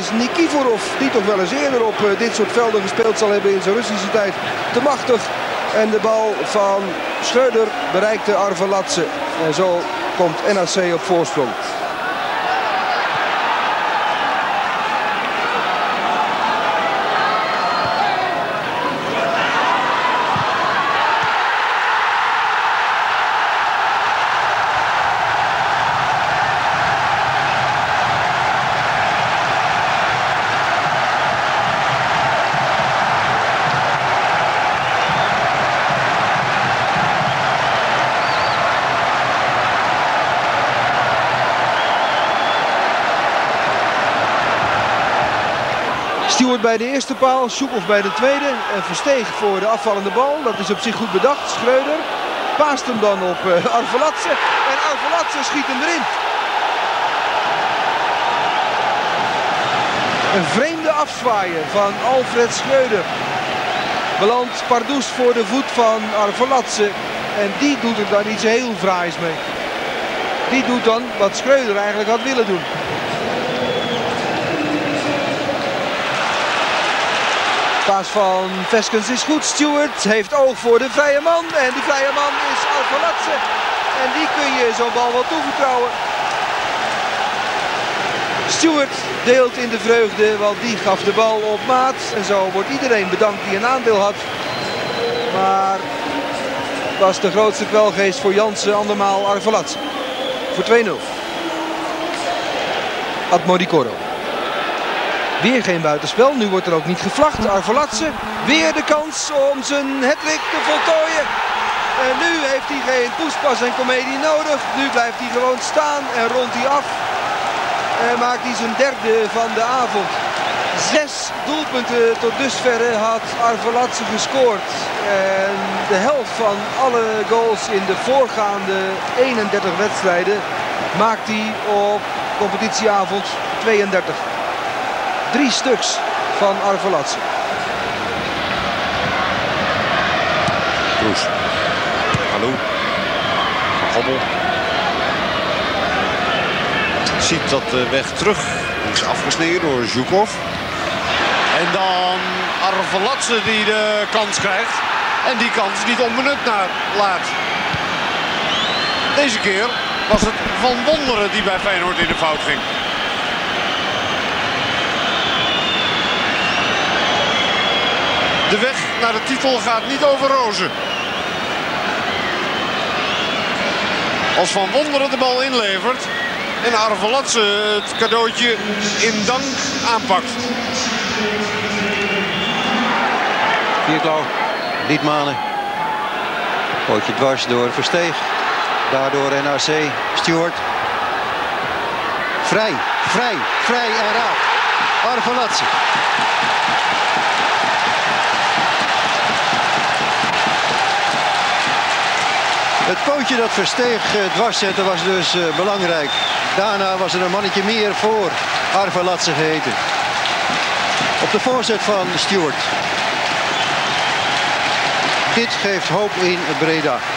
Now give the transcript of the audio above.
is Nikiforov, die toch wel eens eerder op dit soort velden gespeeld zal hebben in zijn Russische tijd, te machtig. En de bal van Schreuder bereikte Arveladze. En zo komt NAC op voorsprong. Stewart bij de eerste paal, Zhukov bij de tweede. En Versteeg voor de afvallende bal. Dat is op zich goed bedacht. Schreuder paast hem dan op Arveladze. En Arveladze schiet hem erin. Een vreemde afzwaaien van Alfred Schreuder. Belandt Pardoes voor de voet van Arveladze. En die doet er dan iets heel fraais mee. Die doet dan wat Schreuder eigenlijk had willen doen. Paas van Veskens is goed. Stewart heeft oog voor de vrije man. En die vrije man is Arveladze. En die kun je zo'n bal wel toevertrouwen. Stewart deelt in de vreugde, want die gaf de bal op maat. En zo wordt iedereen bedankt die een aandeel had. Maar was de grootste kwelgeest voor Jansen andermaal Arveladze. Voor 2-0. Admodikoro. Weer geen buitenspel, nu wordt er ook niet gevlacht. Arveladze, weer de kans om zijn hattrick te voltooien. En nu heeft hij geen poespas en komedie nodig. Nu blijft hij gewoon staan en rondt hij af. En maakt hij zijn derde van de avond. 6 doelpunten tot dusverre had Arveladze gescoord. En de helft van alle goals in de voorgaande 31 wedstrijden maakt hij op competitieavond 32. 3 stuks van Arveladze. Kroes. Hallo. Hobbel. Ziet dat de weg terug is afgesneden door Zhukov. En dan Arveladze die de kans krijgt. En die kans niet onbenut laat. Deze keer was het Van Wonderen die bij Feyenoord in de fout ging. De weg naar de titel gaat niet over rozen. Als Van Wonderen de bal inlevert en Arveladze het cadeautje in dank aanpakt. Vierklauw, Liedmanen. Pootje dwars door Versteeg. Daardoor NAC, Stewart. Vrij en raak. Arveladze. Het pootje dat Versteeg dwars zette was dus belangrijk. Daarna was er een mannetje meer voor Arveladze geheten. Op de voorzet van Stewart. Dit geeft hoop in Breda.